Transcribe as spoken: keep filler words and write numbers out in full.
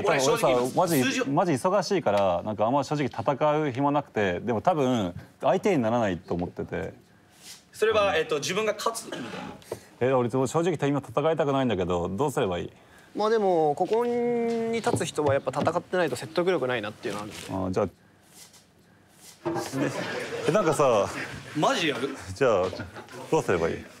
俺さマジマジ忙しいからなんかあんま正直戦う暇なくて、でも多分相手にならないと思ってて。 それはえっと自分が勝つみたいな。 え俺正直今戦いたくないんだけどどうすればいい？ まあでもここに立つ人はやっぱ戦ってないと説得力ないなっていうのはある。 あじゃあえなんかさマジやる？ じゃあどうすればいい？